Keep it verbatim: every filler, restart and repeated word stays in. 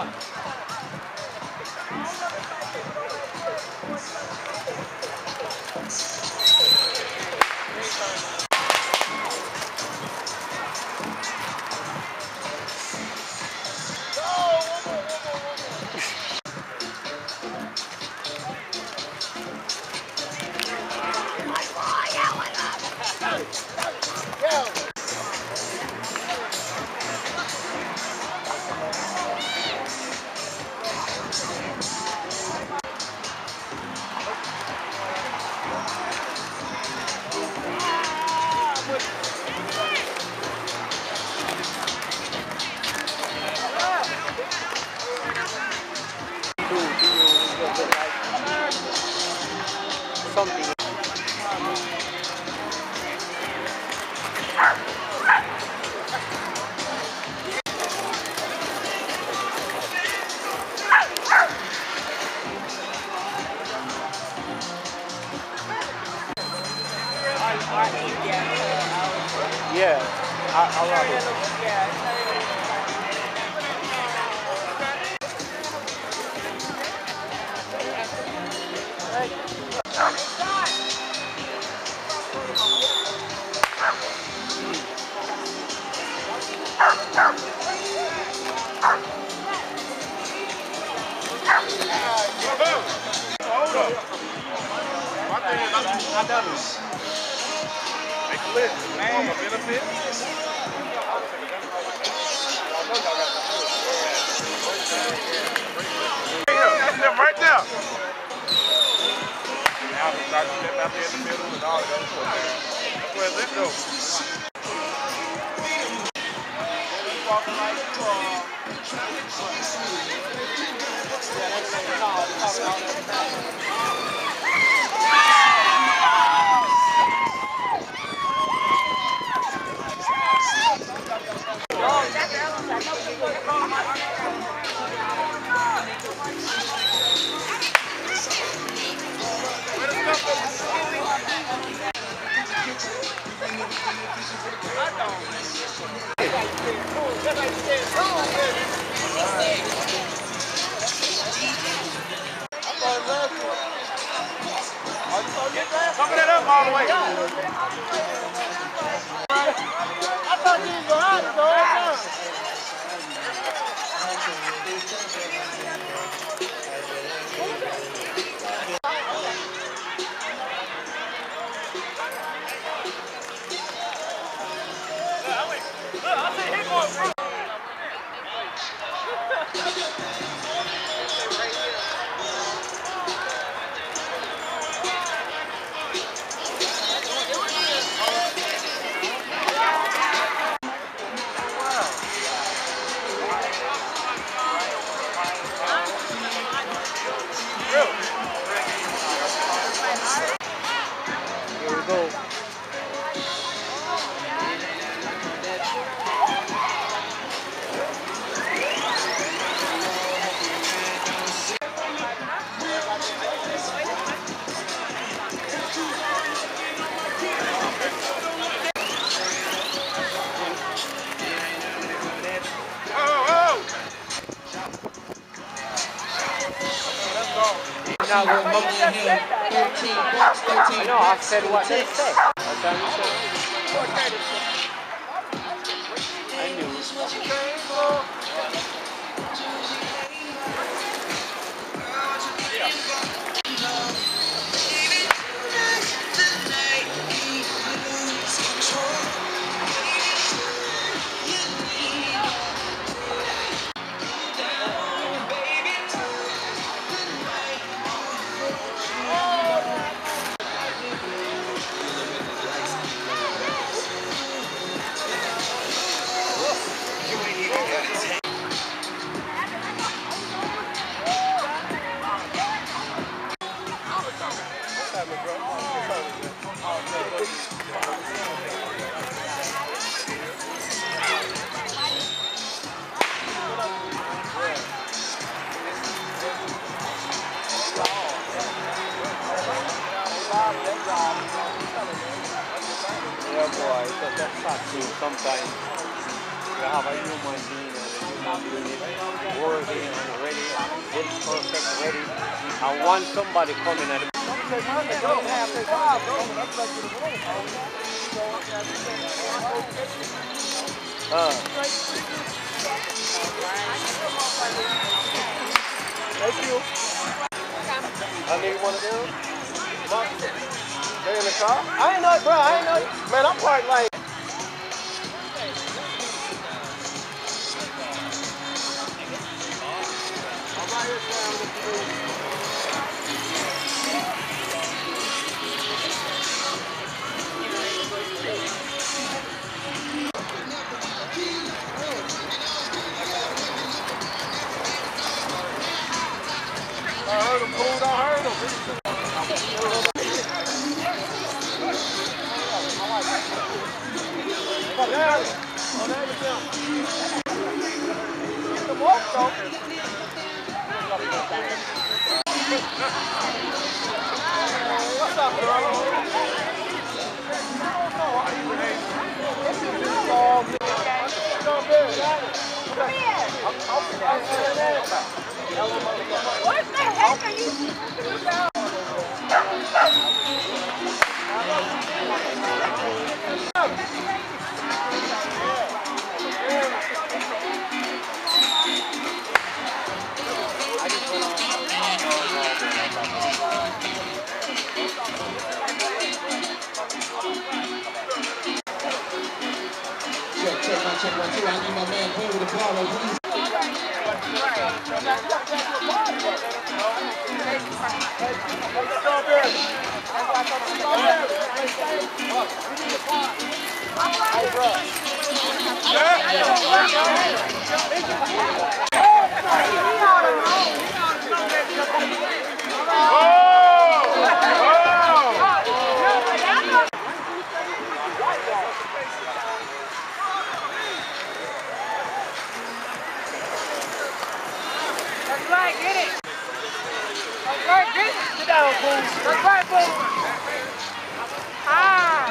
Something. Yeah, I, I love it. Hold up. My thing is, I done it. Make a list. Man, a benefit. That's them right there. Now we start to step out there in the middle and all of that stuff. That's where this goes. Cover that up all the way. I thought you was going out the whole time. Look, I see him going through. Here we go. Now we're motion here. thirteen bucks, thirteen. I know, I said what they said. That's how you said. I knew. Yeah, boy, that, that's not true sometimes. You have a human being. worthy and ready, built perfect, ready. I want somebody coming at it. Uh, Thank you. I need one of them. They in the car? I ain't know, bro. I ain't know. Man, I'm parked like. I'm right here down with you. I heard him, fool. I heard him. Oh, there it is. Oh, there it is. Get the walk, though. What's up, girl? What the heck are you Check, check, one, check, one, two. I need my man Queen with the ball, please. That's right, get it. That's right, get it. Sit down, fool. That's right, fool. Ah.